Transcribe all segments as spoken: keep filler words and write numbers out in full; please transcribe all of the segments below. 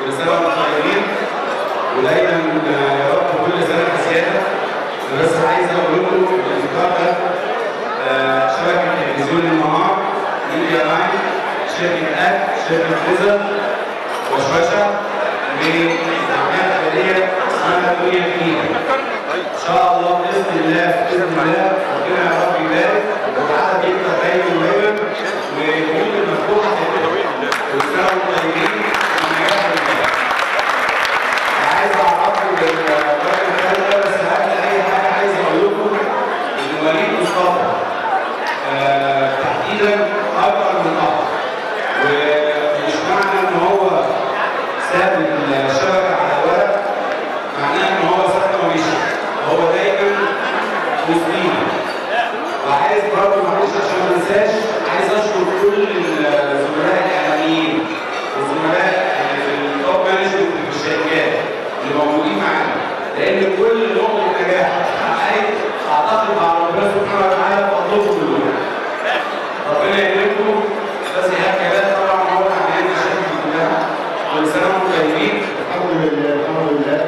كل سنه وانتم طيبين ودايما يا رب كل سنه زياده. انا بس عايز اقول لكم الافطار ده شبكه تلفزيون النهار، ميديا لاين، شركه اك، شركه فيزر، وشوشه، بجمعيه خيريه اسمها دنيا جديده. ان شاء الله باذن الله باذن الله ربنا يا رب يبارك والعدد يكتر دايما ودايما والبيوت المفتوحه تبقى كل سنه وانتم طيبين ونجاح لله. عايز اعرفكم بالراجل الثالث ده، بس قبل اي حاجه عايز اقول لكم ان وليد مصطفى آه تحديدا اكبر من اب، ومش معنى ان هو ساب الشبكه على ورق معناه ان هو سابنا ومشي، هو دايما مسلم. وعايز برضه معلش عشان ما انساش، عايز اشكر كل الزملاء الاعلاميين والزملاء اللي في التوب مانجمنت في الشركات اللي موجودين معانا، لان كل نقطه نجاح اتحققت اعتقد مع ربنا سبحانه وتعالى بفضلكم كلكم. ربنا يكرمكم. بس ايهاب كمان طبعا هو عمليه الشركه كلها. كل سنه وانتم طيبين. الحمد لله الحمد لله.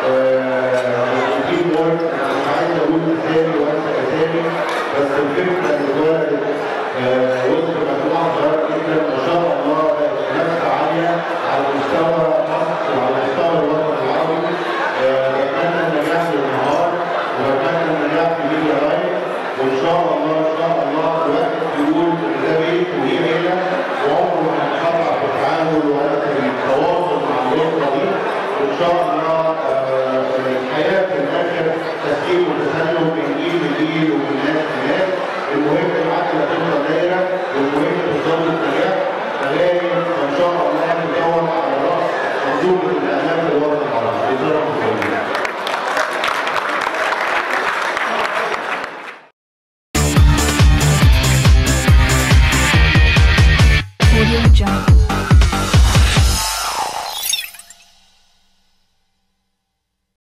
تيم وورك، مش عايز اقول اسامي وانسى اسامي، بس الفكره اللي اتولدت وسط مجموعه صغيره جدا ما شاء الله بقت منافسه عاليه على مستوى مصر وعلى مستوى الوطن العربي. بتمنى النجاح للنهار وبتمنى النجاح في ميديا لاين، وان شاء الله ان شاء الله الواحد يقول ده بيت ودي عيله، وعمره ما هنقطع في التعامل ولا في التواصل مع الاسره دي. وان شاء الله الحياه في الاخر تسليم وتسلم من جيل لجيل ومن ناس لناس. المهم العقله تفضل دايره، والمهم بالظبط النجاح. فلازم ان شاء الله ندور على راس منظومه الاعلام في الوطن العربي.